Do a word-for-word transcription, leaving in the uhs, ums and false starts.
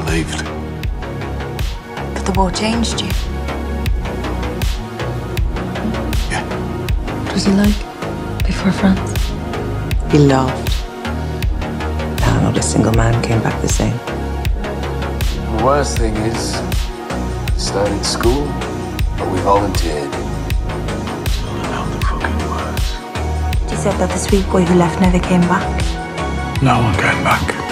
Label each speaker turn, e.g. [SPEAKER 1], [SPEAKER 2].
[SPEAKER 1] relieved.
[SPEAKER 2] But the war changed you.
[SPEAKER 1] Yeah.
[SPEAKER 2] What was he like before France?
[SPEAKER 3] He laughed. Now not a single man came back the same.
[SPEAKER 4] The worst thing is, we started school, but we volunteered.
[SPEAKER 1] How the fucking words.
[SPEAKER 2] She said that the sweet boy who left never came back.
[SPEAKER 1] No one came back.